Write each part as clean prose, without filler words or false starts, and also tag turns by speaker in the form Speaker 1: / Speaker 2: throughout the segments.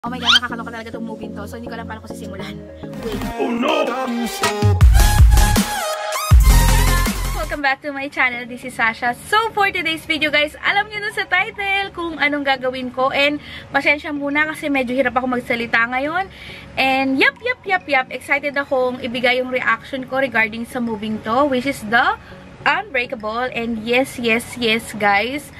Speaker 1: Oh my God, nakakaloka talaga itong movie to. So, hindi ko alam paano ko sisimulan. Wait.
Speaker 2: Oh no!
Speaker 1: Welcome back to my channel. This is Sasha. So, for today's video, guys, alam niyo na sa title kung anong gagawin ko. And, pasensya muna kasi medyo hirap ako magsalita ngayon. And, yap. Excited akong ibigay yung reaction ko regarding sa movie to, which is The Unbreakable. And yes, guys.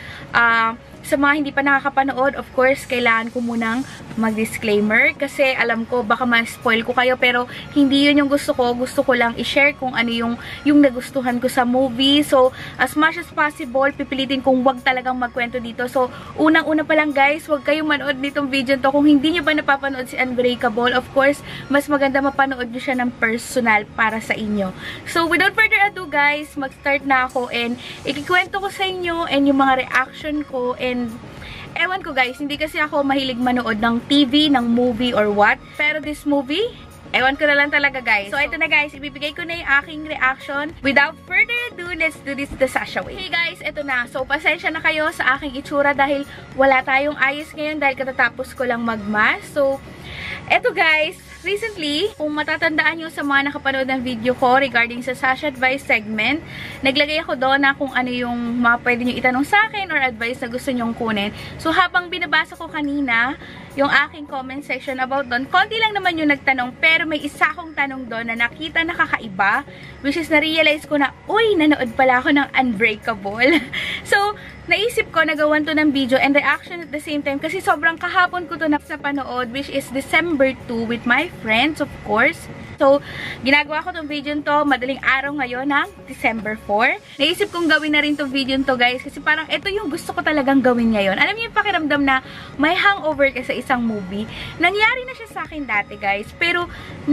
Speaker 1: Sa mga hindi pa nakakapanood, of course, kailangan ko munang mag-disclaimer kasi alam ko baka ma-spoil ko kayo pero hindi yun yung gusto ko. Gusto ko lang i-share kung ano yung nagustuhan ko sa movie. So, as much as possible, pipilitin kong wag talagang magkwento dito. So, unang-una pa lang guys, wag kayong manood nitong video to kung hindi nyo ba napapanood si Unbreakable. Of course, mas maganda mapanood nyo siya ng personal para sa inyo. So, without further ado guys, mag-start na ako and ikikwento ko sa inyo and yung mga reaction ko and ewan ko guys, hindi kasi ako mahilig manood ng TV, ng movie or what. Pero this movie, ewan ko na lang talaga guys. So ito na guys, ibibigay ko na yung aking reaction. Without further ado, let's do this the Sasha way. Hey guys, ito na. So pasensya na kayo sa aking itsura dahil wala tayong ayos ngayon dahil katatapos ko lang magmask. So eto guys, recently, kung matatandaan nyo sa mga nakapanood ng video ko regarding sa Sasha Advice segment, naglagay ako doon na kung ano yung mga pwede nyo itanong sa akin or advice na gusto nyong kunin. So, habang binabasa ko kanina yung aking comment section about doon, konti lang naman yung nagtanong, pero may isa akong tanong doon na nakita na kakaiba, which is na-realize ko na, uy, nanood pala ako ng Unbreakable. So, naisip ko na gawan to ng video and reaction at the same time kasi sobrang kahapon ko to na sa panood, which is December 2 with my friends, of course. So, ginagawa ko tong video to madaling araw ngayon ng December 4. Naisip kong gawin na rin tong video to guys kasi parang ito yung gusto ko talagang gawin ngayon. Alam niyo yung pakiramdam na may hangover ka sa isang movie. Nangyari na siya sa akin dati guys, pero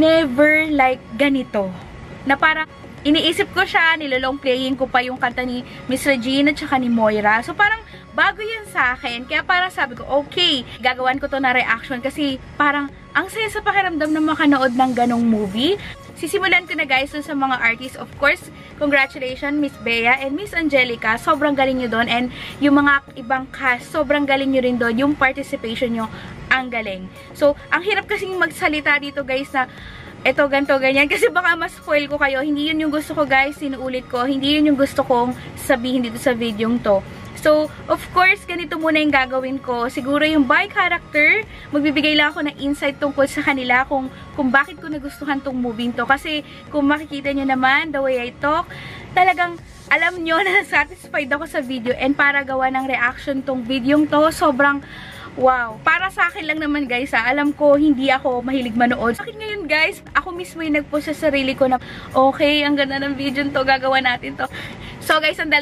Speaker 1: never like ganito. Na parang iniisip ko siya, nilolong playing ko pa yung kanta ni Miss Regina at saka ni Moira. So parang bago yun sa akin. Kaya parang sabi ko, okay, gagawan ko to na reaction kasi parang ang saya sa pakiramdam na makanood ng ganong movie. Sisimulan ko na guys sa mga artists. Of course, congratulations Miss Bea and Miss Angelica. Sobrang galing nyo doon. And yung mga ibang cast, sobrang galing nyo rin doon. Yung participation nyo, ang galing. So, ang hirap kasing magsalita dito guys na eto, ganto, ganyan. Kasi baka ma-spoil ko kayo. Hindi yun yung gusto ko guys. Sinuulit ko. Hindi yun yung gusto kong sabihin dito sa video to. So, of course, ganito muna yung gagawin ko. Siguro yung by character, magbibigay lang ako ng insight tungkol sa kanila kung bakit ko nagustuhan tong movie to. Kasi kung makikita nyo naman, the way I talk, talagang alam nyo na satisfied ako sa video. And para gawa ng reaction tong video to, sobrang wow. Para sa akin lang naman guys ha. Alam ko hindi ako mahilig manood. Sa akin ngayon guys, ako mismo yung nag-post sa sarili ko na okay, ang ganda ng video to, gagawa natin to. So guys, ang dal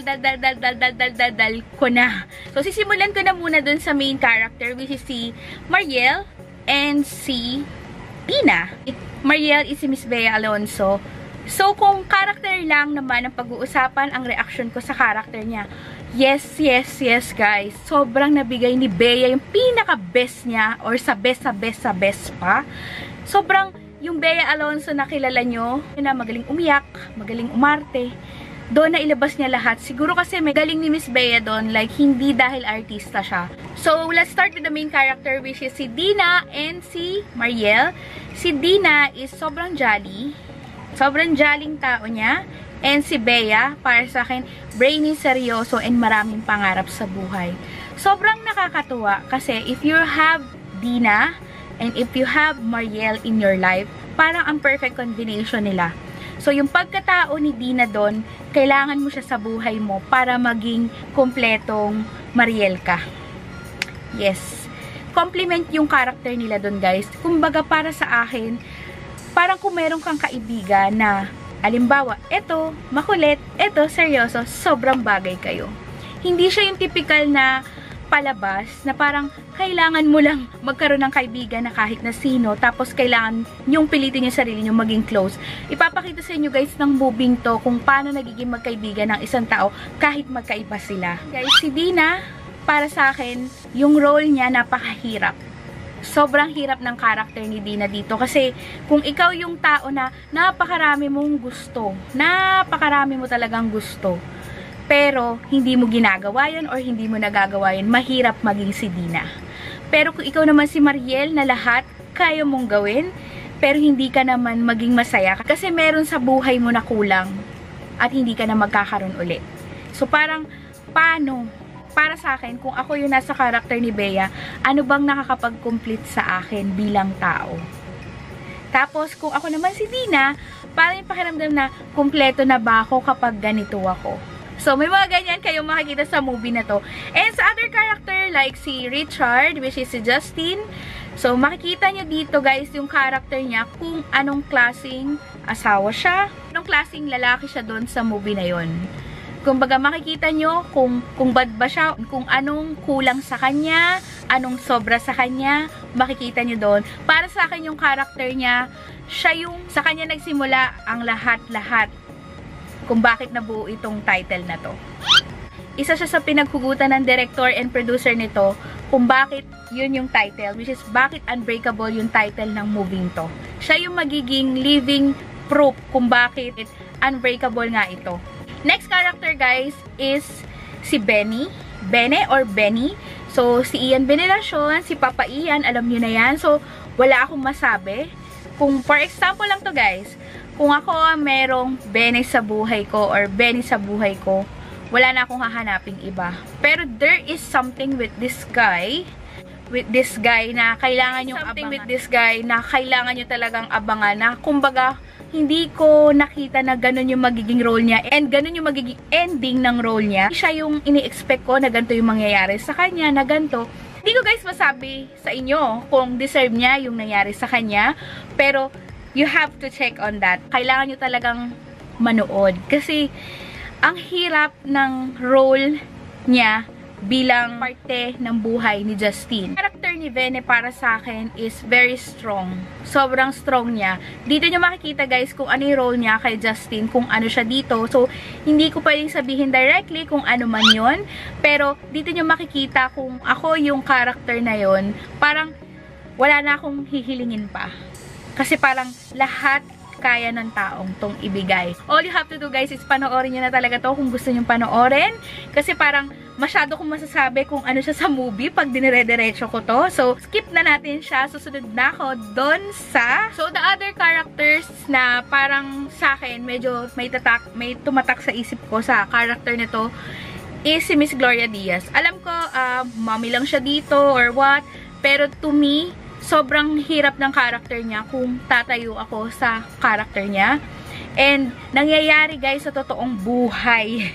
Speaker 1: ko na. So sisimulan ko na muna dun sa main character which is si Mariel and si Dina. Mariel is si Miss Bea Alonzo. So kung character lang naman ang pag-uusapan, ang reaction ko sa character niya, yes guys. Sobrang nabigay ni Bea yung pinaka-best niya or sa best pa. Sobrang yung Bea Alonzo na kilala nyo, na magaling umiyak, magaling umarte. Doon na ilabas niya lahat. Siguro kasi may galing ni Miss Bea doon, like hindi dahil artista siya. So, let's start with the main character which is si Dina and si Mariel. Si Dina is sobrang jolly. Sobrang jolling tao niya. And si Bea, para sa akin, brainy, seryoso, and maraming pangarap sa buhay. Sobrang nakakatuwa kasi if you have Dina and if you have Mariel in your life, parang ang perfect combination nila. So, yung pagkatao ni Dina doon, kailangan mo siya sa buhay mo para maging kompletong Mariel ka. Yes. Compliment yung character nila doon, guys. Kumbaga, para sa akin, parang kung meron kang kaibigan na, alimbawa, eto, makulit, eto, seryoso, sobrang bagay kayo. Hindi siya yung typical na palabas na parang kailangan mo lang magkaroon ng kaibigan na kahit na sino tapos kailangan yung pilitin yung sarili nyo maging close. Ipapakita sa inyo guys ng moving to kung paano nagiging magkaibigan ng isang tao kahit magkaiba sila. Guys, si Dina, para sa akin, yung role niya napakahirap. Sobrang hirap ng character ni Dina dito kasi kung ikaw yung tao na napakarami mong gusto, napakarami mo talagang gusto, pero hindi mo ginagawa yun or hindi mo nagagawa yun, mahirap maging si Dina. Pero kung ikaw naman si Mariel na lahat kaya mong gawin, pero hindi ka naman maging masaya kasi meron sa buhay mo na kulang at hindi ka na magkakaroon ulit. So parang, paano? Para sa akin, kung ako yung nasa character ni Bea, ano bang nakakapag-complete sa akin bilang tao? Tapos, kung ako naman si Dina, parang yung pakiramdam na kumpleto na ba ako kapag ganito ako? So, may mga ganyan kayong makikita sa movie na to. And sa other character, like si Richard, which is si Justin, so, makikita nyo dito, guys, yung character niya, kung anong klaseng asawa siya, anong klaseng lalaki siya doon sa movie na yon. Kumbaga, makikita nyo kung bad ba siya, kung anong kulang sa kanya, anong sobra sa kanya, makikita nyo doon. Para sa akin, yung character niya, siya yung sa kanya nagsimula ang lahat-lahat kung bakit nabuo itong title na to. Isa siya sa pinaghugutan ng director and producer nito kung bakit yun yung title, which is bakit Unbreakable yung title ng movie to. Siya yung magiging living proof kung bakit Unbreakable nga ito. Next character, guys, is si Benny. Bene or Benny. So, si Ian Veneracion, si Papa Ian, alam nyo na yan. So, wala akong masabi. Kung, for example lang to, guys, kung ako merong Bene sa buhay ko or Benny sa buhay ko, wala na akong hahanaping iba. Pero there is something with this guy na kailangan nyo abangan. With this guy na kailangan nyo talagang abangan na, kumbaga, hindi ko nakita na ganun yung magiging role niya and ganun yung magiging ending ng role niya. Siya yung ini-expect ko na ganito yung mangyayari sa kanya, na ganito. Hindi ko guys masabi sa inyo kung deserve niya yung nangyari sa kanya, pero you have to check on that. Kailangan nyo talagang manood kasi ang hirap ng role niya bilang parte ng buhay ni Justin. Character ni Bene para sa akin is very strong. Sobrang strong niya. Dito nyo makikita guys kung ano yung role niya kay Justin, kung ano siya dito. So, hindi ko pwedeng sabihin directly kung ano man yun. Pero, dito nyo makikita kung ako yung character na yun, parang wala na akong hihilingin pa. Kasi parang lahat kaya ng taong tong ibigay. All you have to do guys is panoorin nyo na talaga to kung gusto nyo panoorin. Kasi parang masyado kong masasabi kung ano siya sa movie pag dinire-diretso ko to. So, skip na natin siya. Susunod na ako doon sa... So, the other characters na parang sa akin, medyo may tumatak sa isip ko sa character nito is si Miss Gloria Diaz. Alam ko, mommy lang siya dito or what. Pero to me, sobrang hirap ng character niya kung tatayo ako sa character niya. And, nangyayari guys sa totoong buhay.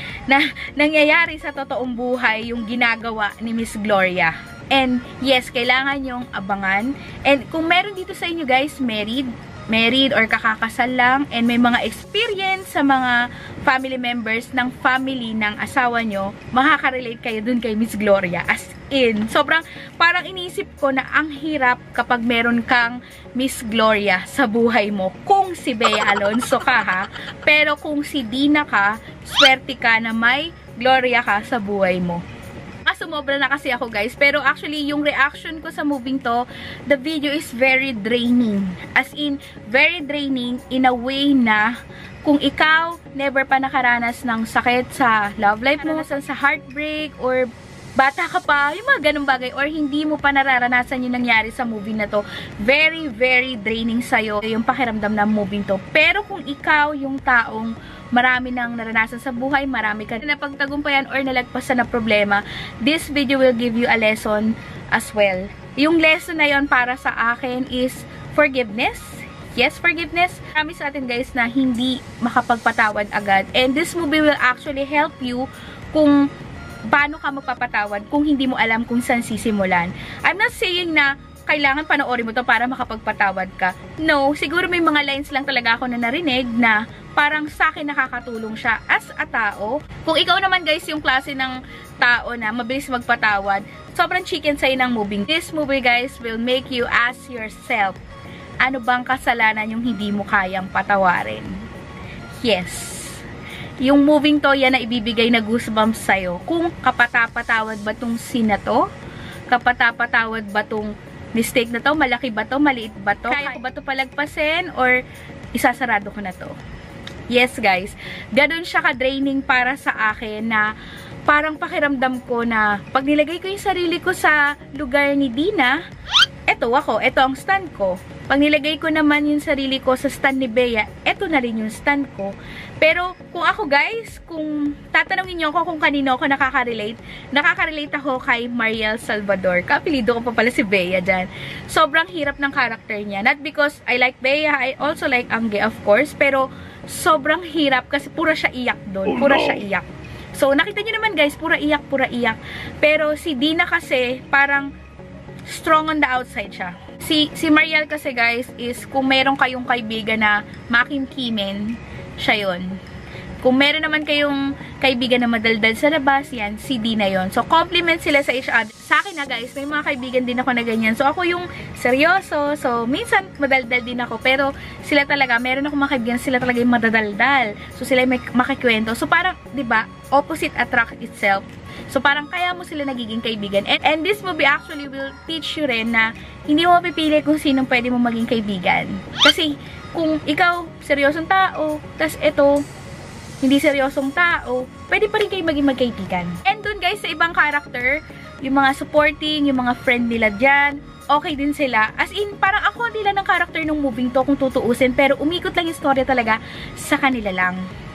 Speaker 1: Nangyayari sa totoong buhay yung ginagawa ni Miss Gloria. And, yes, kailangan yung abangan. And, kung meron dito sa inyo guys, married or kakakasal lang, and may mga experience sa mga family members ng family ng asawa nyo, makaka-relate kayo dun kay Miss Gloria. As in, sobrang parang iniisip ko na ang hirap kapag meron kang Miss Gloria sa buhay mo. Kung si Bea Alonzo ka ha, pero kung si Dina ka, swerte ka na may Gloria ka sa buhay mo. Sumobra na kasi ako guys, pero actually yung reaction ko sa moving to, the video is very draining. As in, very draining in a way na kung ikaw never pa nakaranas ng sakit sa love life mo, sa heartbreak, or bata ka pa, yung mga ganung bagay, or hindi mo pa nararanasan yung nangyari sa movie na to, very, very draining sa'yo yung pakiramdam ng moving to. Pero kung ikaw yung taong marami nang naranasan sa buhay, marami ka na napagtagumpayan or nalagpasan na problema, this video will give you a lesson as well. Yung lesson na yon para sa akin is forgiveness. Yes, forgiveness. Marami sa atin guys na hindi makapagpatawad agad. And this movie will actually help you kung paano ka magpapatawad kung hindi mo alam kung saan sisimulan. I'm not saying na kailangan panoorin mo to para makapagpatawad ka. No, siguro may mga lines lang talaga ako na narinig na parang sa akin nakakatulong siya as a tao. Kung ikaw naman guys yung klase ng tao na mabilis magpatawad, sobrang chicken sa'yo ng movie. This movie guys will make you ask yourself, ano bang kasalanan yung hindi mo kayang patawarin? Yes. Yung moving to, yan na ibibigay na goosebumps sa'yo. Kung kapatapatawad ba tong scene na to? Kapatapatawad ba tong mistake na to? Malaki ba to? Maliit ba to? Kaya ko ba to palagpasin? Or isasarado ko na to? Yes guys, ganun siya ka-draining para sa akin na parang pakiramdam ko na pag nilagay ko yung sarili ko sa lugar ni Dina, eto ang stand ko. Pag nilagay ko naman yung sarili ko sa stand ni Bea, eto na rin yung stand ko. Pero kung ako guys, kung tatanungin niyo ako kung kanino ako nakaka-relate ako kay Mariel Salvador. Kapilido ko pa pala si Bea dyan. Sobrang hirap ng character niya. Not because I like Bea, I also like Angge of course, pero sobrang hirap kasi pura siya iyak doon. Pura siya iyak. So nakita niyo naman guys, pura iyak. Pero si Dina kasi parang strong on the outside siya. Si Mariel kasi guys is kung meron kayong kaibigan na makimkimin, siya yun. Kung meron naman kayong kaibigan na madaldal sa labas, yan, si Dina yun. So, compliment sila sa each other. Sa akin na guys, may mga kaibigan din ako na ganyan. So, ako yung seryoso. So, minsan madaldal din ako. Pero, sila talaga, meron ako mga kaibigan, sila talaga yung madadaldal. So, sila yung makikwento. So, parang, di ba, opposite attract itself. So, parang kaya mo sila nagiging kaibigan. And this movie actually will teach you rin na hindi mo mapipili kung sinong pwede mo maging kaibigan. Kasi, kung ikaw, seryosong tao, tas ito, hindi seryosong tao, pwede pa rin kayo maging magkaibigan. And dun guys, sa ibang character, yung mga supporting, yung mga friend nila dyan, okay din sila. As in, parang ako nila ng character ng moving to kung tutuusin, pero umikot lang yung story talaga sa kanila lang.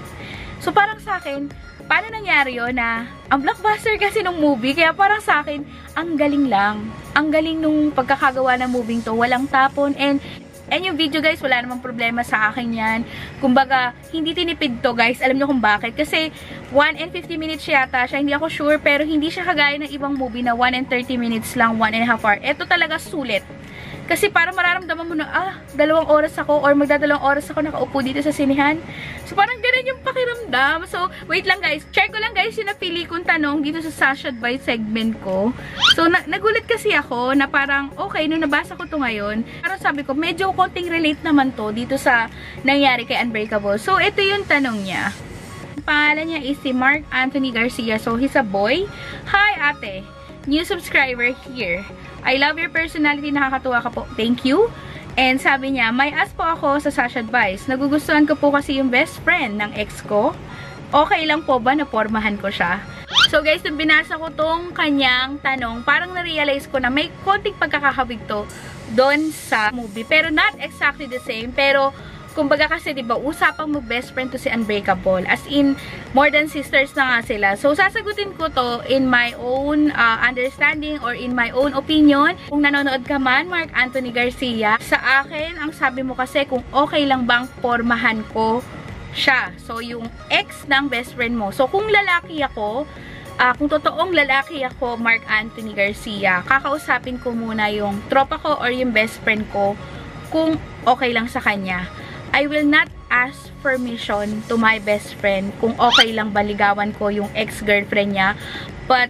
Speaker 1: So parang sa akin, paano nangyari yun na ang blockbuster kasi ng movie, kaya parang sa akin, ang galing lang. Ang galing nung pagkakagawa ng moving to, walang tapon, and yung video guys, wala namang problema sa akin yan. Kumbaga, hindi tinipid to guys. Alam nyo kung bakit? Kasi 1 and 50 minutes yata siya. Hindi ako sure, pero hindi siya kagaya ng ibang movie na 1 and 30 minutes lang, 1.5 hour. Ito talaga sulit. Kasi parang mararamdaman mo na, 2 oras ako or magdadalawang oras ako nakaupo dito sa sinihan. So parang ganun yung pakiramdam. So wait lang guys, check ko lang guys yung napili kong tanong dito sa Sasha Advice segment ko. So nagulat kasi ako na parang okay, nung nabasa ko to ngayon, parang sabi ko medyo konting relate naman to dito sa nangyari kay Unbreakable. So ito yung tanong niya. Ang pangalan niya is si Mark Anthony Garcia. So he's a boy. Hi ate, new subscriber here. I love your personality, nakakatuwa ka po. Thank you. And sabi niya, may ask po ako sa Sasha Advice. Nagugustuhan ko po kasi yung best friend ng ex ko. Okay lang po ba na pormahan ko siya? So guys, nung binasa ko tong kanyang tanong, parang na-realize ko na may konting pagkakahawig to doon sa movie. Pero not exactly the same. Pero kumbaga kasi, diba, usapang mag-best friend to si Unbreakable. As in, more than sisters na nga sila. So, sasagutin ko to in my own understanding or in my own opinion. Kung nanonood ka man, Mark Anthony Garcia, sa akin, ang sabi mo kasi kung okay lang bang pormahan ko siya. So, yung ex ng best friend mo. So, kung lalaki ako, kung totoong lalaki ako, Mark Anthony Garcia, kakausapin ko muna yung tropa ko or yung best friend ko kung okay lang sa kanya. I will not ask permission to my best friend kung okay lang baligawan ko yung ex-girlfriend niya. But,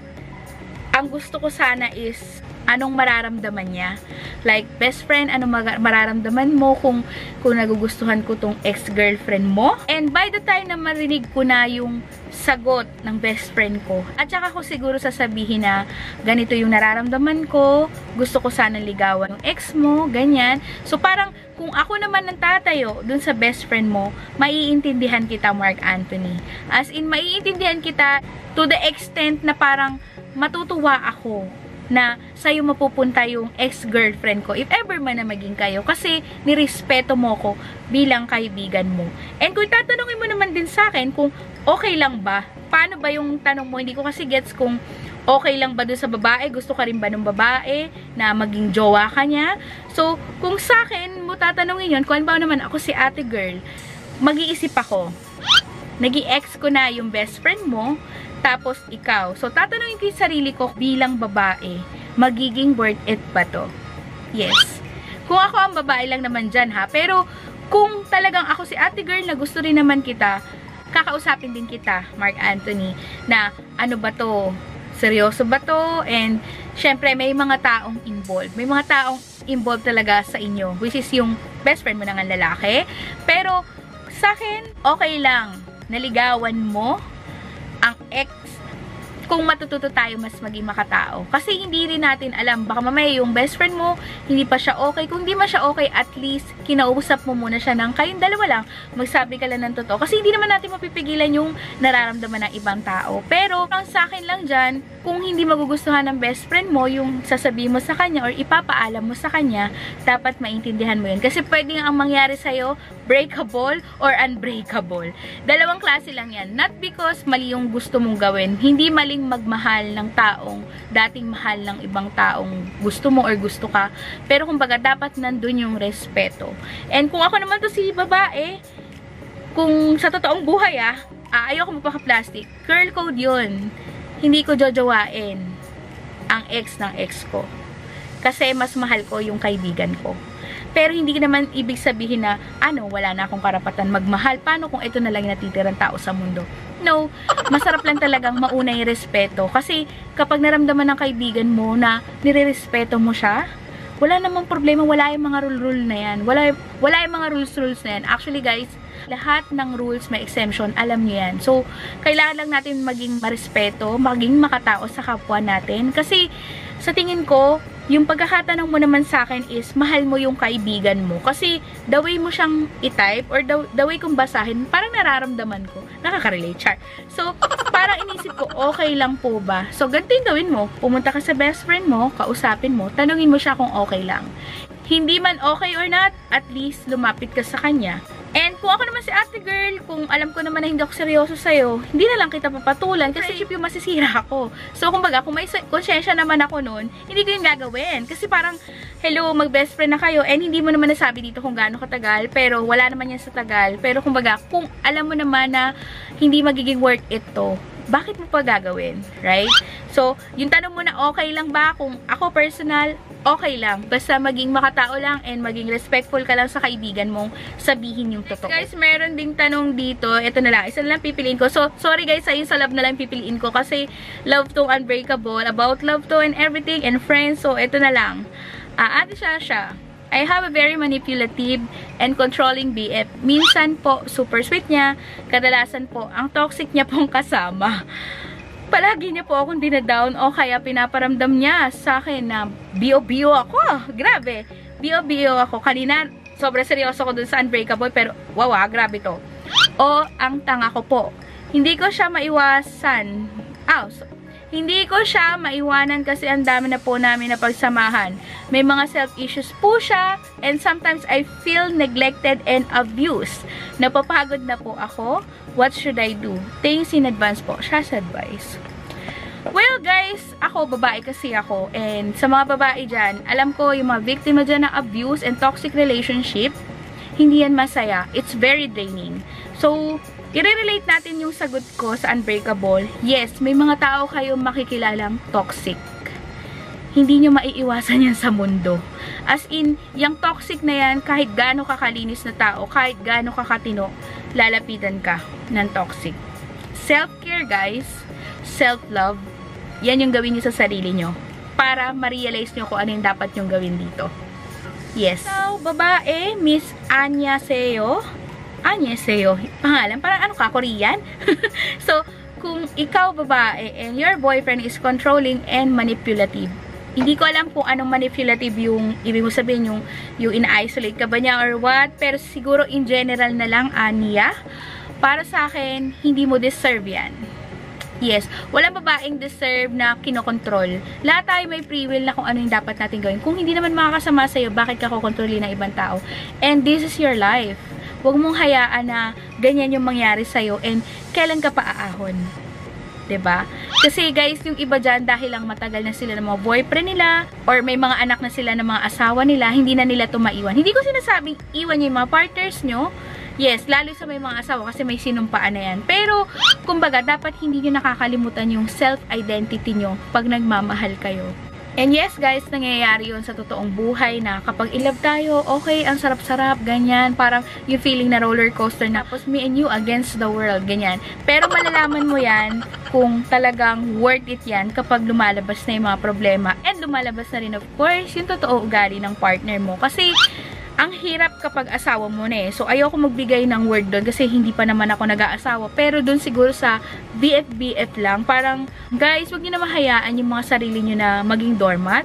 Speaker 1: ang gusto ko sana is, anong mararamdaman niya? Like, best friend, anong mararamdaman mo kung nagugustuhan ko tong ex-girlfriend mo? And by the time na marinig ko na yung sagot ng best friend ko, at saka ko siguro sasabihin na ganito yung nararamdaman ko, gusto ko sana ligawan yung ex mo, ganyan. So, parang, kung ako naman ang tatayo dun sa best friend mo, maiintindihan kita, Mark Anthony. As in, maiintindihan kita to the extent na parang matutuwa ako na sa'yo mapupunta yung ex-girlfriend ko, if ever man na maging kayo, kasi nirespeto mo ko bilang kaibigan mo. And kung tatanungin mo naman din sa akin kung okay lang ba, paano ba yung tanong mo, hindi ko kasi gets kung okay lang ba doon sa babae, gusto ka rin ba ng babae na maging jowa ka niya. So, kung sa akin mo tatanungin yun, kung ba naman ako si ate girl, mag-iisip ako. Nag-i-ex ko na yung best friend mo, tapos ikaw. So, tatanungin ko yung sarili ko bilang babae, magiging worth it ba to? Yes. Kung ako ang babae lang naman dyan ha, pero kung talagang ako si ate girl na gusto rin naman kita, kakausapin din kita, Mark Anthony, na ano ba to? Seryoso ba to? And, syempre, may mga taong involved. May mga taong involved talaga sa inyo, which is yung best friend mo na nga lalaki. Pero, sa akin, okay lang. Naligawan mo ang ex kung matututo tayo mas maging makatao. Kasi hindi rin natin alam, baka mamaya yung best friend mo, hindi pa siya okay. Kung hindi man siya okay, at least kinausap mo muna siya ng kayong dalawa lang, magsabi ka lang ng totoo. Kasi hindi naman natin mapipigilan yung nararamdaman ng ibang tao. Pero, ang sa akin lang dyan, kung hindi magugustuhan ng best friend mo, yung sasabihin mo sa kanya or ipapaalam mo sa kanya, dapat maintindihan mo yun. Kasi pwedeng ang mangyari sa'yo, breakable or unbreakable. Dalawang klase lang yan. Not because mali yung gusto mong gawin. Hindi maling magmahal ng taong dating mahal ng ibang taong gusto mo or gusto ka. Pero kumbaga dapat nandun yung respeto. And kung ako naman to si babae, kung sa totoong buhay ayoko magpaka-plastic. Girl code yun. Hindi ko jojowain ang ex ng ex ko. Kasi mas mahal ko yung kaibigan ko. Pero hindi naman ibig sabihin na, wala na akong karapatan magmahal. Paano kung ito na lang yung natitirang tao sa mundo? No, masarap lang talagang mauna yung respeto. Kasi kapag naramdaman ng kaibigan mo na nire-respeto mo siya, wala namang problema, wala yung mga rule na yan. Wala yung mga rules na yan. Actually guys, lahat ng rules may exemption, alam niyo yan. So, kailangan lang natin maging marespeto, maging makatao sa kapwa natin. Kasi, sa tingin ko, yung pagkakatanong mo naman sa akin is, mahal mo yung kaibigan mo. Kasi, the way mo siyang i-type, or the way kong basahin, parang nararamdaman ko. Nakaka-relate, char. So, parang inisip ko, okay lang po ba? So, ganito yung gawin mo. Pumunta ka sa best friend mo, kausapin mo, tanungin mo siya kung okay lang. Hindi man okay or not, at least lumapit ka sa kanya. And kung ako naman si ate girl, kung alam ko naman na hindi ako seryoso sa'yo, hindi na lang kita papatulan kasi chip yung masisira ako. So, kumbaga, kung may konsyensya naman ako nun, hindi ko yung gagawin. Kasi parang, hello, mag-best friend na kayo, and hindi mo naman nasabi dito kung gaano katagal, pero wala naman yan sa tagal. Pero kumbaga, kung alam mo naman na hindi magiging worth it to, bakit mo pa gagawin? Right? So, yung tanong mo na okay lang ba? Kung ako personal, okay lang. Basta maging makatao lang and maging respectful ka lang sa kaibigan mong sabihin yung totoo. Guys, meron ding tanong dito. Ito na lang. Isa na lang pipiliin ko. So, sorry guys, ayun sa love na lang pipiliin ko kasi love to unbreakable, about love to and everything, and friends. So, ito na lang. Ate Shasha, I have a very manipulative and controlling BF. Minsan po, super sweet niya. Kadalasan po, ang toxic niya pong kasama. Palagi niya po akong dinadown o kaya pinaparamdam niya sa akin na bio-bio ako. Grabe. Bio-bio ako. Kanina, sobrang seryoso ko dun sa unbreakable, pero wow, grabe to. O, ang tanga ko po. Hindi ko siya maiwasan. Hindi ko siya maiwanan kasi ang dami na po namin na pagsamahan. May mga self-issues po siya, and sometimes I feel neglected and abused. Napapagod na po ako. What should I do? Thanks in advance po. Shas advice. Well guys, ako, babae kasi ako. And sa mga babae dyan, alam ko yung mga biktima dyan ng abuse and toxic relationship, hindi yan masaya. It's very draining. So, i-relate natin yung sagot ko sa unbreakable. Yes, may mga tao kayong makikilalang toxic. Hindi nyo maiiwasan yan sa mundo. As in, yung toxic na yan, kahit gaano kakalinis na tao, kahit gaano kakatino, lalapitan ka ng toxic. Self-care guys, self-love, yan yung gawin nyo sa sarili nyo. Para ma-realize nyo kung ano yung dapat nyong gawin dito. Yes. So, babae, Miss Anya Seo. Pangalan, parang ano ka, Korean? So, kung ikaw babae and your boyfriend is controlling and manipulative, hindi ko alam kung anong manipulative yung ibig mo sabihin, yung ina-isolate ka ba niya or what, pero siguro in general na lang, Anya, para sa akin, hindi mo deserve yan. Yes, walang babaeng deserve na kinokontrol. Lahat tayo may free will na kung ano yung dapat natin gawin. Kung hindi naman makakasama sa'yo, bakit ka kukontrolin ng ibang tao? And this is your life. Huwag mong hayaan na ganyan yung mangyari sa'yo and kailan ka pa aahon. 'Di ba? Kasi guys, yung iba dyan, dahil lang matagal na sila ng mga boyfriend nila or may mga anak na sila ng mga asawa nila, hindi na nila ito maiwan. Hindi ko sinasabing iwan yung mga partners nyo. Yes, lalo sa may mga asawa kasi may sinumpaan na yan. Pero, kumbaga, dapat hindi nyo nakakalimutan yung self-identity nyo pag nagmamahal kayo. And yes guys, nangyayari yun sa totoong buhay na kapag in love tayo, okay, ang sarap-sarap, ganyan. Parang yung feeling na roller coaster na, tapos me and you against the world, ganyan. Pero malalaman mo yan kung talagang worth it yan kapag lumalabas na yung mga problema. And lumalabas na rin of course yung totoo ugali ng partner mo. Kasi ang hirap kapag asawa mo na eh. So, ayoko magbigay ng word doon kasi hindi pa naman ako nag-aasawa. Pero doon siguro sa BF lang, parang, guys, wag niyo na mahayaan yung mga sarili niyo na maging doormat.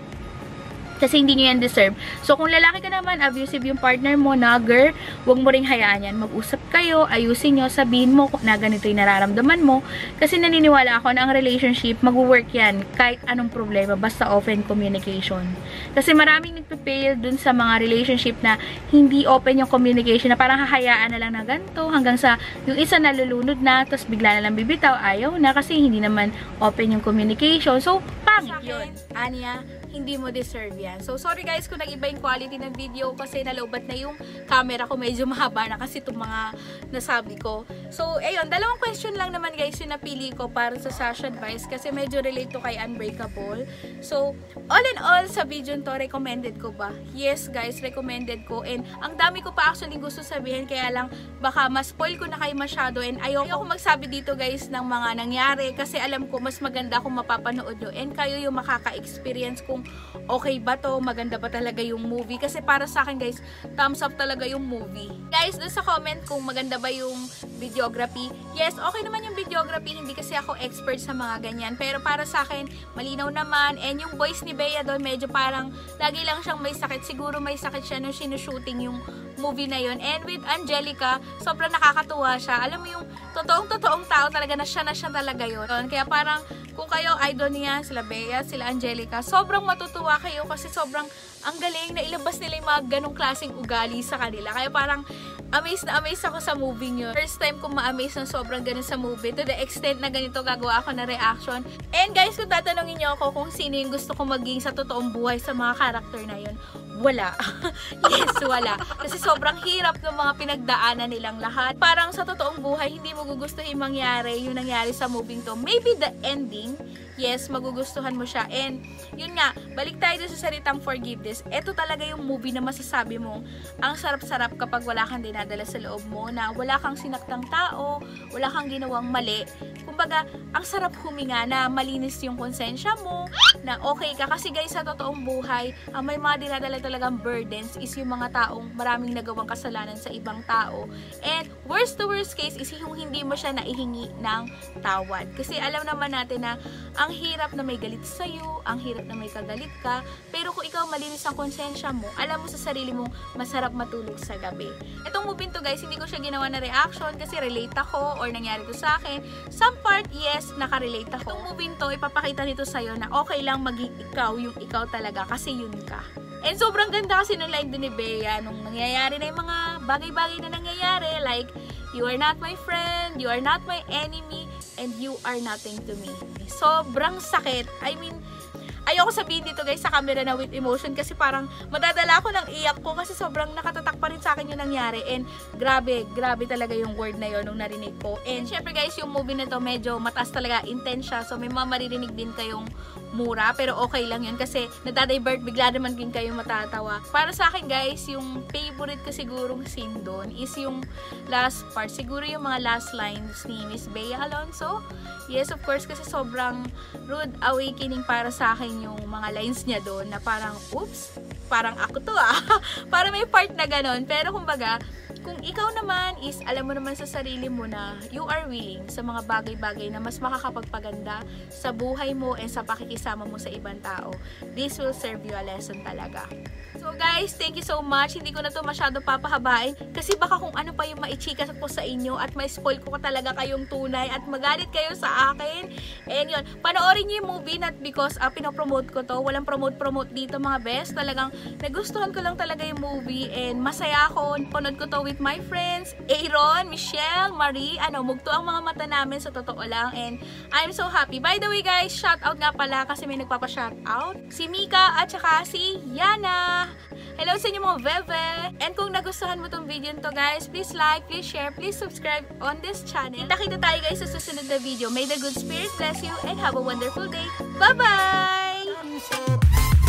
Speaker 1: Kasi hindi nyo yan deserve. So, kung lalaki ka naman, abusive yung partner mo, nagger, huwag mo ring hayaan yan. Mag-usap kayo, ayusin nyo, sabihin mo na ganito yung nararamdaman mo. Kasi naniniwala ako na ang relationship, mag-work yan kahit anong problema, basta open communication. Kasi maraming nagpe-fail dun sa mga relationship na hindi open yung communication, na parang hahayaan na lang na ganito, hanggang sa yung isa nalulunod na, tapos bigla na lang bibitaw, ayaw na, kasi hindi naman open yung communication. So, pangit yun. Anya, hindi mo deserve yan. So, sorry guys kung nag-iba yung quality ng video kasi nalobat na yung camera ko. Medyo mahaba na kasi itong mga nasabi ko. So, ayun, dalawang question lang naman guys yung napili ko para sa Sasha Advice kasi medyo relate to kay Unbreakable. So, all in all, sa video to, recommended ko ba? Yes guys, recommended ko. And ang dami ko pa actually gusto sabihin, kaya lang baka ma-spoil ko na kayo masyado. And ayoko magsabi dito guys ng mga nangyari kasi alam ko mas maganda kung mapapanood nyo. And kayo yung makaka-experience kung okay ba to, maganda ba talaga yung movie. Kasi para sa akin guys, thumbs up talaga yung movie. Guys, dun sa comment kung maganda ba yung videography. Yes, okay naman yung videography. Hindi kasi ako expert sa mga ganyan. Pero para sa akin, malinaw naman. And yung voice ni Bea doon, medyo parang lagi lang siyang may sakit. Siguro may sakit siya nung sinushooting yung movie na yun. And with Angelica, sobrang nakakatuwa siya. Alam mo yung totoong tao talaga na siya talaga yun. Kaya parang kung kayo idol niya, sila Bea, sila Angelica, sobrang matutuwa kayo kasi sobrang ang galing na ilabas nila yung mga ganong klaseng ugali sa kanila. Kaya parang amazed na amazed ako sa movie nyo. First time kong ma-amaze ng sobrang ganun sa movie. To the extent na ganito gagawa ako na reaction. And guys, kung tatanungin nyo ako kung sino yung gusto ko maging sa totoong buhay sa mga karakter na yun, wala. Yes, wala. Kasi sobrang hirap ng mga pinagdaanan nilang lahat. Parang sa totoong buhay, hindi mo gugustuhin mangyari yung nangyari sa movie to. Maybe the ending, yes, magugustuhan mo siya. And yun nga, balik tayo sa salitang forgiveness. Ito talaga yung movie na masasabi mo, ang sarap-sarap kapag wala kang dinadala sa loob mo, na wala kang sinaktang tao, wala kang ginawang mali. Kumbaga, ang sarap huminga na malinis yung konsensya mo, na okay ka. Kasi guys, sa totoong buhay, ang may mga dinadala talagang burdens is yung mga taong maraming nagawang kasalanan sa ibang tao. And worst to worst case is yung hindi mo siya naihingi ng tawad. Kasi alam naman natin na ang hirap na may galit sa'yo, ang hirap na may kagalit ka, pero kung ikaw malinis ang konsensya mo, alam mo sa sarili mo, masarap matulog sa gabi. Itong movie to guys, hindi ko siya ginawa na reaction kasi relate ako or nangyari to sa akin. Some part, yes, nakarelate ako. Itong movie to, ipapakita nito sa'yo na okay lang maging ikaw yung ikaw talaga kasi yun ka. And sobrang ganda kasi ng line din ni Bea nung nangyayari na yung mga bagay-bagay na nangyayari, like, you are not my friend, you are not my enemy, and you are nothing to me. Sobrang sakit. I mean, ayoko sabihin dito guys sa camera na with emotion kasi parang madadala ako ng iyak ko kasi sobrang nakatatak pa rin sa akin yung nangyari. And grabe talaga yung word na yun nung narinig ko. And syempre guys, yung movie na to medyo mataas talaga, intense siya. So may mga maririnig din kayong mura, pero okay lang yun kasi nadadivert, bigla naman din kayo matatawa. Para sa akin guys, yung favorite ko sigurong scene doon is yung last part. Siguro yung mga last lines ni Miss Bea Alonzo. Yes, of course, kasi sobrang rude awakening para sa akin yung mga lines niya doon na parang, oops, parang ako to para may part na ganon. Pero kumbaga, kung ikaw naman is, alam mo naman sa sarili mo na you are willing sa mga bagay-bagay na mas makakapagpaganda sa buhay mo and sa pakikisama mo sa ibang tao, this will serve you a lesson talaga. So guys, thank you so much. Hindi ko na to masyado papahabain kasi baka kung ano pa yung maichika ko sa inyo at may spoil ko talaga kayong tunay at magalit kayo sa akin. And yun, panoorin niyo yung movie, not because pinopromote ko to. Walang promote dito mga best. Talagang nagustuhan ko lang talaga yung movie and masaya ako. Panood ko to with my friends, Aaron, Michelle, Marie. Mugto ang mga mata namin sa totoo lang and I'm so happy. By the way guys, shout out nga pala kasi may nagpapa-shout out. Si Mika at saka si Yana. Hello sa inyo mga bebe! And kung nagustuhan mo tong video nito guys, please like, please share, please subscribe on this channel. Nakita tayo guys sa susunod na video. May the good spirit bless you and have a wonderful day. Bye-bye!